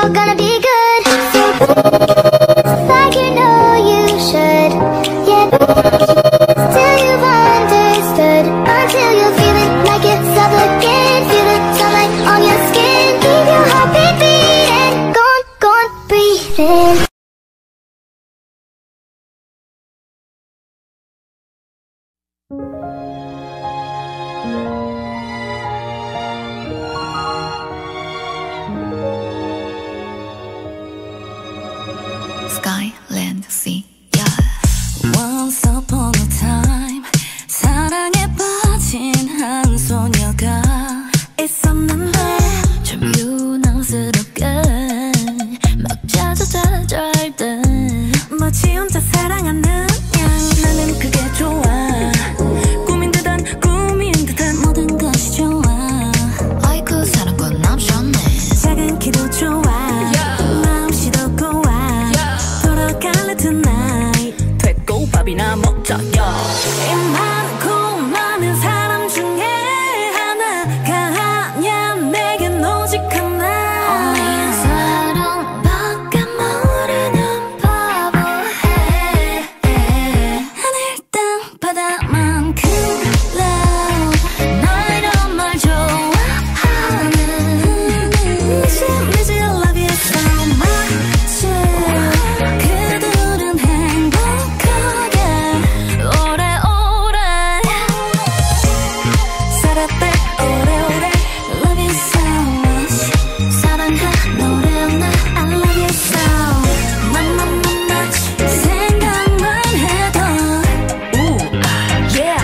all gonna be good. So like you know you should. Yeah, till you've understood. Until you feel it like yourself again. Feel the sunlight on your skin. Keep your heartbeat beating. Go on, breathing. Sky, land, sea, yeah. Once upon a time 사랑에 빠진 한 소녀가 있었는데 좀 유난스럽게 막 짜잘짤 때 마치 혼자 사랑하는 양 나는 그게 좋아 꿈인 듯한 모든 것이 좋아 아이고 사랑꾼 남셨네 작은 키도 좋아 마음씨도 고와 돌아갈래 tonight 됐고 밥이나 먹자 이 많고 많은 사람 중에 하나가 아냐 내겐 오직 하나 사랑밖에 모르는 바보 하늘 땅 바다만큼 love 널 정말 좋아하는 미치 I love you so much 그들은 행복하게 오래오래 살았대 오래오래 love you so much 사랑해 노래나 I love you so much 생각만 해도 yeah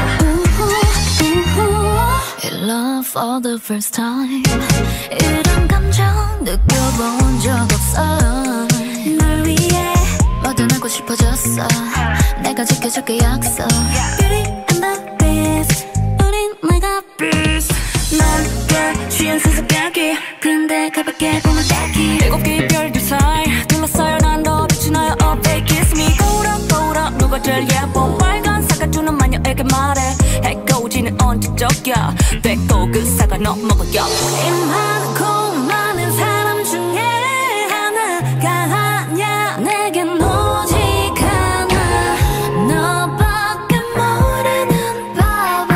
In love for the first time 이런 감정 느껴본 적 없어 널 위해 뭐든 하고 싶어졌어 내가 지켜줄게 약속 Beauty and the Beast 우린 내가 Beast 넌 취한 수수께끼 근데 가볍게 보면 딱히 7개의 별들 사이 둘러싸여 난 더 빛이 나요 Oh they kiss me 거울아 누가 제일 예뻐 빨간 사과 주는 마녀에게 말해 해가 지는 언제적이야 됐고 그 사과 너 먹어요 이 많고 많은 사람 중에 하나가 아냐 내겐 오직 하나 너밖에 모르는 바보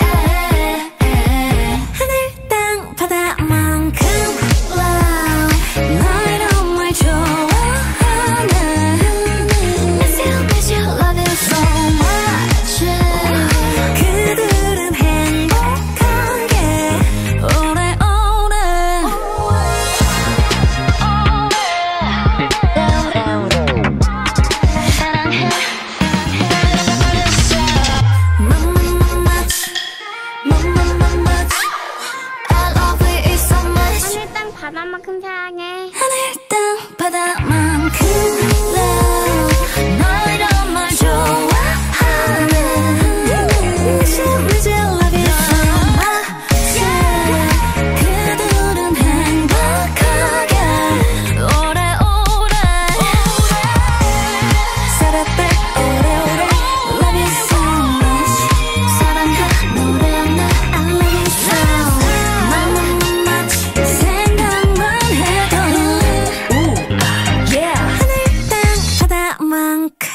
하늘 땅 바다만큼 love 널 정말 좋아하는 Miss you, love you so much 그들은 행복하게 오래오래 much I love you so much 하늘 땅 바다만큼 사랑해. 하늘 땅 바다만큼 love 널 정말 좋아하는 Miss you, love you so much 그들은 행복하게 오래오래 살았대 오래오래 love you so much 사랑해 노래나 I love you so much 생각만 해도 yeah 하늘 땅 바다만큼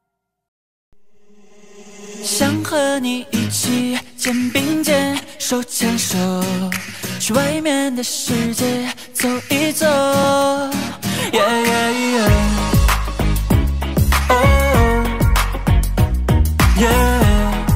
想和你一起肩并肩手牵手去外面的世界走一走 Yeah yeah yeah Oh Yeah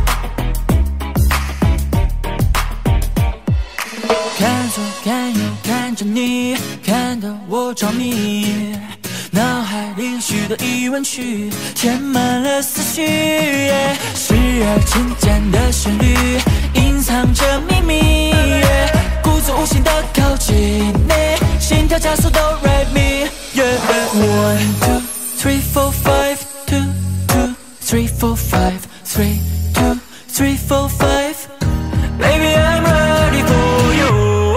看左看右看着你看得我着迷脑海里许多疑问句填满了思绪时而轻简的旋律隐藏着秘密故作无心的靠近你心跳加速都 rap me yeah 1 2 3 4 5 2 2 3 4 5 3 2 3 4 5 Baby I'm ready for you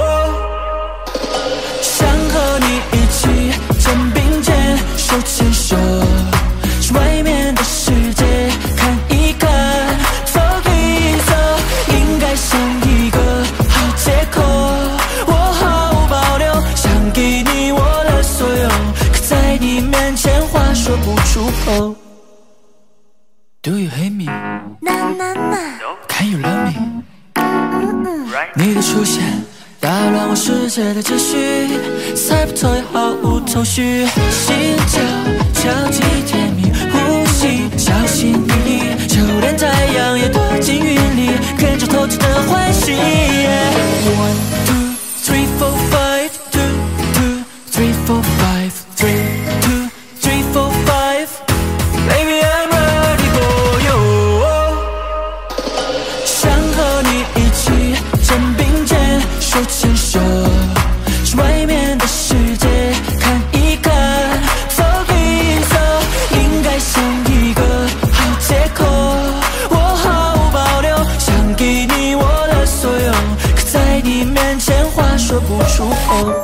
想和你一起肩并肩手牵手去外面的世界看一看走一走应该像一个好借口我毫无保留 싶어. Do you hate me? Can you love me? 你的出现打乱我世界的秩序，猜不透也毫无头绪，心跳交集甜蜜，呼吸小心翼翼，就连太阳也躲进云里，跟着透彻的欢喜。One two three four five, 2 2 3 4 5 3 2 3 4 5 Baby I'm ready for you。 想和你一起肩并肩手牵手，去外面的世界看一看，走一走，应该像一个好借口。我毫无保留，想给你我的所有，可在你面前话说不出口。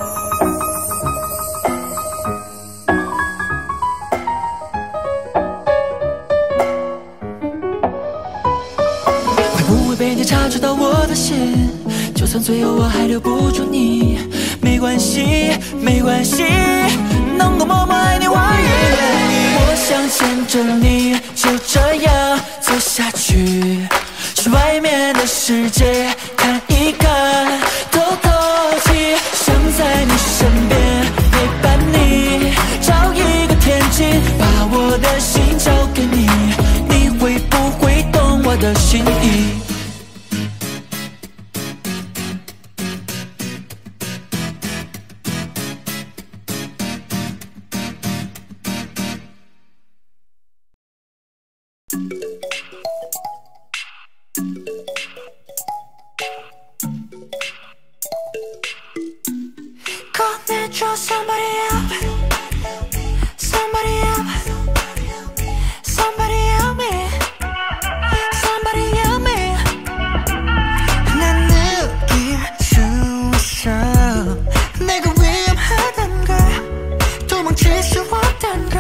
会不会被你察觉到我的心？就算最后我还留不住你，没关系，没关系，能够默默爱你，我愿意。我想牵着你，就这样走下去，去外面的世界看一看，透透气，想在你身边陪伴你，找一个天气，把我的心交给你，你会不会懂我的心意？꺼내줘 somebody else, somebody else, somebody else me, somebody else me. 난 느낄 수 있어 내가 위험하단 걸, 도망칠 수 없단 걸.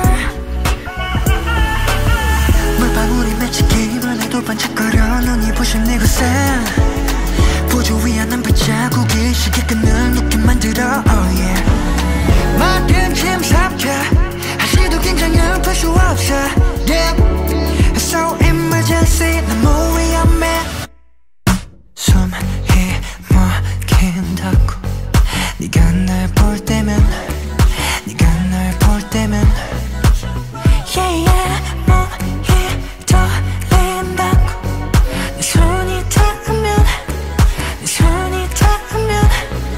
물방울이 맺히기만 해도 반짝거려 눈이 부신 이곳에 부조위한 한 발자국이 시계끈을 놓게 만들어 oh yeah. 막힌 짐 삼켜 한시도 긴장을 풀 수 없어 yeah. So emergency 너무 위험해. 숨이 막힌다고 네가 날 볼 때면, 네가 날 볼 때면 yeah yeah. 몸이 떨린다고 내 손이 닿으면, 내 손이 닿으면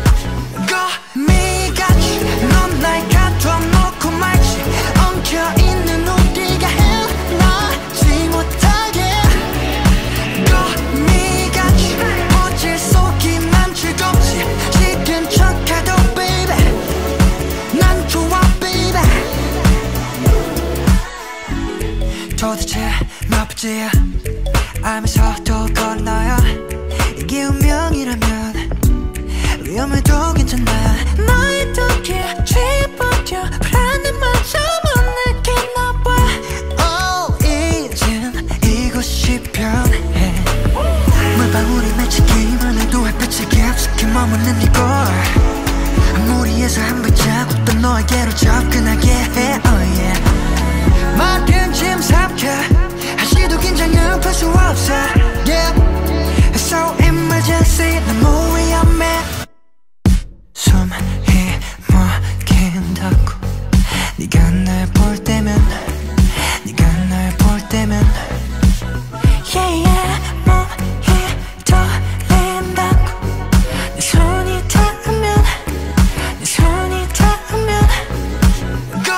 거미같이 넌 날 가둬놓고 말지, 엉켜있는 우리가 헤어나지 못하게 거미같이 어제 속이만 즐겁지 싫은 척해도 baby 난 좋아 baby. 도대체 몇 번째야 알면서도 걸어놔요. 이게 운명이라면 위험해도 괜찮아. 너의 덕에 취해버려 불안함마저 못 느끼나 봐. Oh 이젠 이곳이 편해. 물방울이 맺히기만 해도 햇빛이 깊숙이 머무는 이곳, 무리해서 한 발자국도 너에게로 접근하게 해 oh yeah. 막힌 짐 삼켜 한시도 긴장을 풀 수 없어 yeah. So emergency 너무 위험해. 숨이 막힌다고 네가 날 볼 때면, 네가 날 볼 때면 yeah yeah. 몸이 떨린다고 내 손이 닿으면, 내 손이 닿으면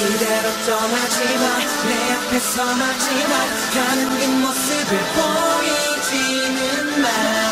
이대로 떠나지마 내 앞에서 마지막 가는 네 모습을 보이지는 마